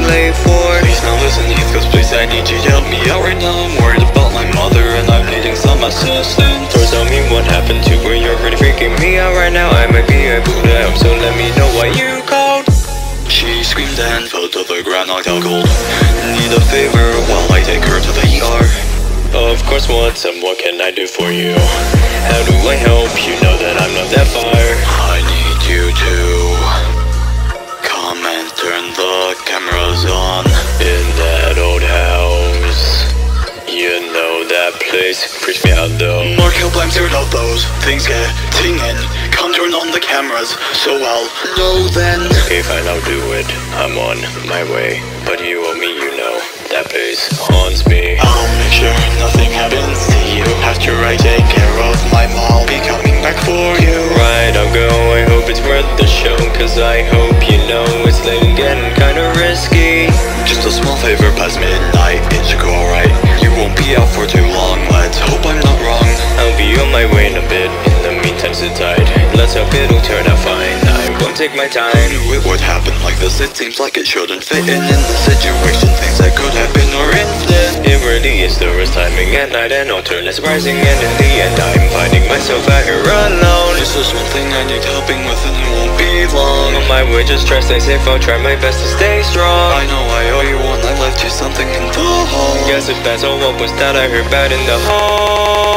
late for. Please now listen, Heathcliff, please, I need you to help me out right now. I'm worried about my mother and I'm needing some assistance. So tell me what happened to her, you're really freaking me out right now. I might be a Buddha, so let me know why you called. She screamed and fell to the ground, knocked out cold. Need a favor while I take her to the ER. Of course, what's up, what can I do for you? How do I help? You know that I'm not that far. I need you to come and turn the cameras on In that old house, you know that place freaks me out though. Mark how blank zeroed out those things getting in. Come turn on the cameras, so I'll know then. Okay, fine, I'll do it. I'm on my way, but you owe me, you know. That place haunts me. I'll make sure nothing happens to you. After I take care of my mom, I'll be coming back for you. Right, I'll go, I hope it's worth the show, cause I hope you know it's late and getting kinda risky. Just a small favor past midnight, it should go alright. You won't be out for too long, let's hope I'm not wrong. I'll be on my way in a bit, in the meantime sit tight. Let's hope it'll turn out fine, I won't take my time. I knew it would happen like this, it seems like it shouldn't fit in the situation. Things that could happen or infinite. It really is the worst timing at night and alternates rising, and in the end I'm finding myself out here alone. This is one thing I need helping with and it won't be long. On my way, just try stay safe, I'll try my best to stay strong. I know I owe you one, I left you something in the hall. Guess if that's all, what was that I heard about in the hall?